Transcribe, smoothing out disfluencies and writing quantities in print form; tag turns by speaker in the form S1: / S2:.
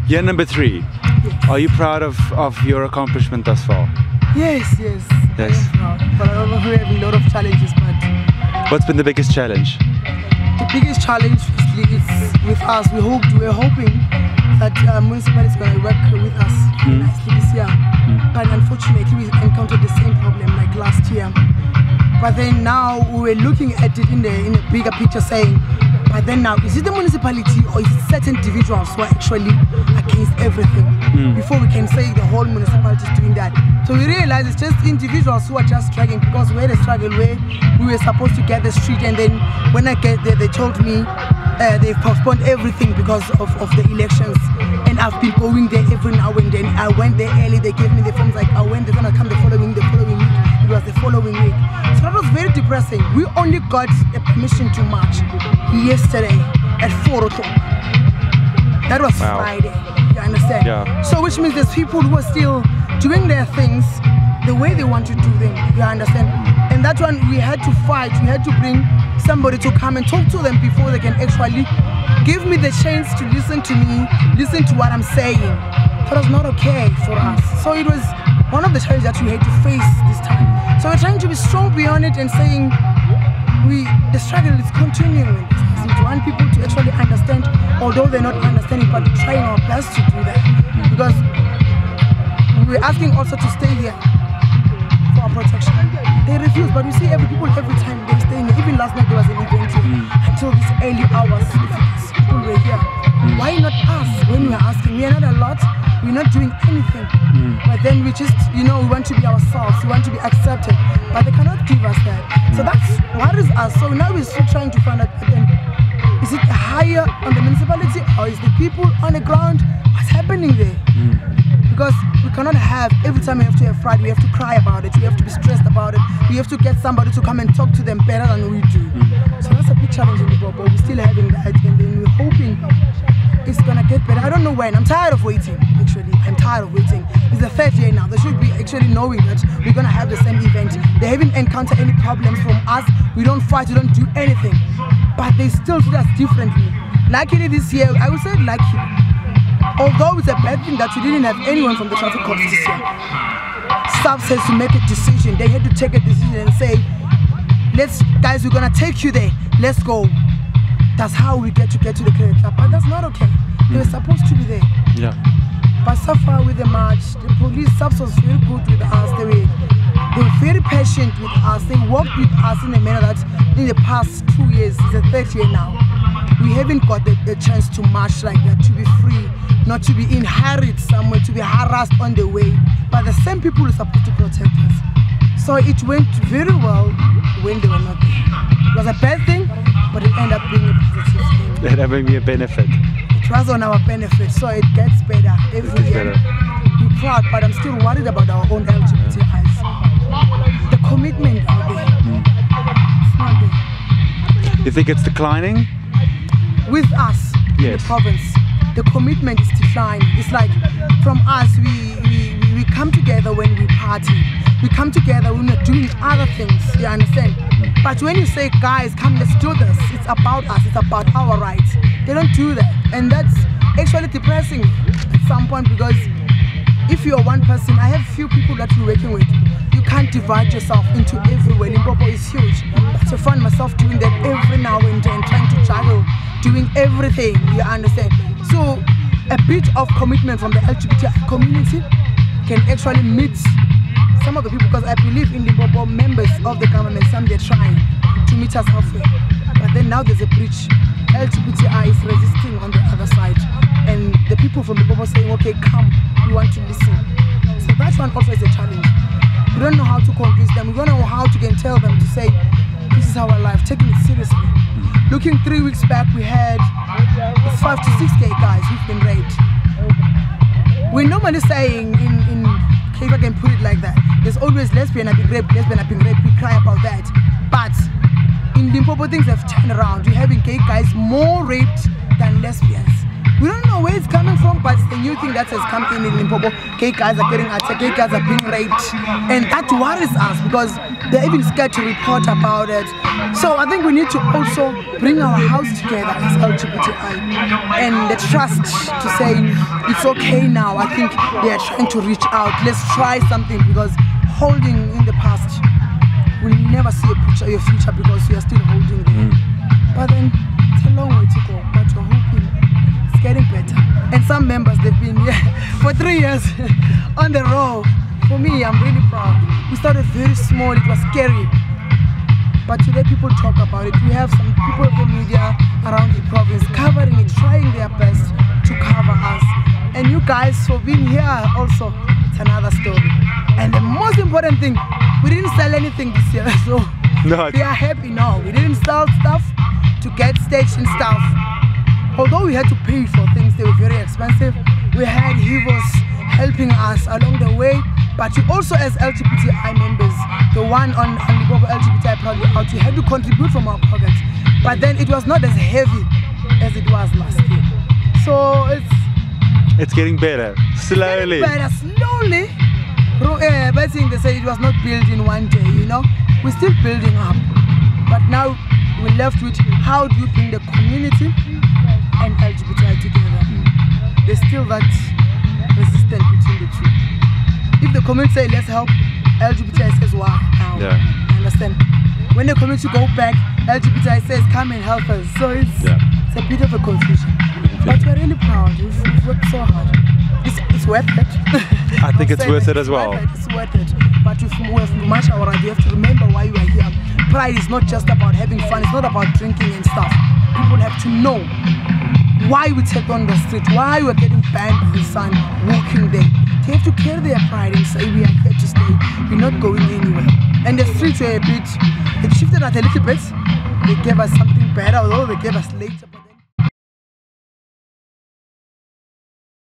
S1: Year number 3.
S2: Yes.
S1: Are you proud of your accomplishment thus far?
S2: Yes. I am proud. But I don't know, we have a lot of challenges. But
S1: What's been the biggest challenge?
S2: the biggest challenge, firstly, is with us. We're hoping that municipality is going to work with us nicely this year. But unfortunately, we encountered the same problem like last year. But then now we're looking at it in a bigger picture, saying, but then now, is it the municipality or is it certain individuals who are actually against everything? Before we can say the whole municipality is doing that. So we realize it's just individuals who are just struggling, because we had a struggle where we were supposed to get the street, and then when I get there, they told me they've postponed everything because of the elections. And I've been going there every now and then. I went there early, they gave me the forms, like I went, they're gonna come the following week. It was the following week. So that was very depressing. We only got a permission to march yesterday at 4 o'clock. That was Friday, you understand?
S1: Yeah.
S2: So which means there's people who are still doing their things the way they want to do them, you understand? And that one, we had to fight. We had to bring somebody to come and talk to them before they can actually give me the chance to listen to me, listen to what I'm saying. That was not okay for us. So it was one of the challenges that we had to face this time. So we're trying to be strong beyond it and saying the struggle is continuing. We want people to actually understand, although they're not understanding, but we're trying our best to do that. Because we're asking also to stay here for our protection. They refuse, but we see every time they're staying here. Even last night there was an event here until these early hours. People were here. Why not us? When we are asking, we are not a lot, we're not doing anything. But then we just, we want to be ourselves, we want to be accepted, but they cannot give us that. So that's what is us. So now we're still trying to find out, is it higher on the municipality or is the people on the ground? What's happening there? Because we cannot have, every time we have to have pride, we have to cry about it, we have to be stressed about it, we have to get somebody to come and talk to them better than we do. So that's a big challenge in the Limpopo. We're still having that, and then we're hoping it's gonna get better. I don't know when. I'm tired of waiting, actually. I'm tired of waiting. It's the 3rd year now. They should be actually knowing that we're gonna have the same event. They haven't encountered any problems from us. We don't fight, we don't do anything. But they still treat us differently. Luckily this year, I would say lucky. Although it's a bad thing that we didn't have anyone from the traffic cops this year. Staff says to make a decision. They had to take a decision and say, guys, we're gonna take you there. Let's go. That's how we get to the credit club. But that's not okay. They were supposed to be there.
S1: Yeah.
S2: But so far with the march, the police staff was very good with us. They were very patient with us. They worked with us in a manner that in the past 2 years, it's the 3rd year now, we haven't got the chance to march like that, to be free, not to be inherited somewhere, to be harassed on the way. But the same people are supposed to protect us. So it went very well when they were not there. It was a bad thing, but it ended up being a positive thing.
S1: It ended up being a benefit.
S2: It was on our benefit, so it gets better every year. We're proud, but I'm still worried about our own LGBTIs. The commitment out there, it's not there.
S1: You think it's declining?
S2: With us in the province, the commitment is declining. It's like from us, we come together when we party. We come together when we're doing other things, you understand? But when you say, guys, come, let's do this, it's about us, it's about our rights. They don't do that. And that's actually depressing at some point, because if you're one person, I have few people that we're working with. You can't divide yourself into everywhere. Limpopo is huge. But I find myself doing that every now and then, trying to juggle, doing everything, you understand? So a bit of commitment from the LGBTI community can actually meet some of the people, because I believe in Limpopo, members of the government, some they're trying to meet us halfway. But then now there's a breach. LGBTI is resisting on the other side. And the people from Limpopo saying, okay, come, we want to listen. So that one also is a challenge. We don't know how to convince them. We don't know how to tell them to say, this is our life, taking it seriously. Looking 3 weeks back, we had 5 to 6 gay guys who've been raped. We're normally saying in if I can put it like that, there's always lesbian have been raped, we cry about that. But in Limpopo, things have turned around. We're having gay guys more raped than lesbians. We don't know where it's coming from. know, but it's the new thing that has come in Limpopo. Gay guys are getting attacked, gay guys are being raped, and that worries us because they're even scared to report about it. So I think we need to also bring our house together as LGBTI and the trust to say it's okay now. I think they are trying to reach out. Let's try something, because holding in the past, we'll never see a picture of your future because we are still holding there. But then it's a long way to go, but we're hoping it's getting better. And some members, they've been here for 3 years on the row. For me, I'm really proud. We started very small, it was scary. But today people talk about it. We have some people of the media around the province covering it, trying their best to cover us. And you guys for being here also, it's another story. And the most important thing, we didn't sell anything this year, so
S1: No.
S2: we are happy now. We didn't sell stuff to get staged and stuff. Although we had to pay for things, they were very expensive. We had Hivos helping us along the way, but you also, as LGBTI members, the one on Limpopo LGBTI Proudly Out, we had to contribute from our pockets. But then it was not as heavy as it was last year. So
S1: It's getting better, slowly.
S2: better, slowly. But they say it was not built in one day, you know. We're still building up. But now we're left with how do you bring the community and LGBTI together. There's still that resistance between the two. If the community say let's help, LGBTI says wow now.
S1: Yeah.
S2: Understand? When the community go back, LGBTI says come and help us. So it's a bit of a confusion. But we're really proud. We've worked so hard. It's worth it.
S1: I think it's worth it as well.
S2: It's worth it. But with much our you have to remember why you are here. Pride is not just about having fun. It's not about drinking and stuff. People have to know why we take on the street, why we're getting banned by the sun, walking there. They have to carry their pride and say we are here to stay. We're not going anywhere. And the streets were a bit, it shifted us a little bit. They gave us something better, although they gave us later.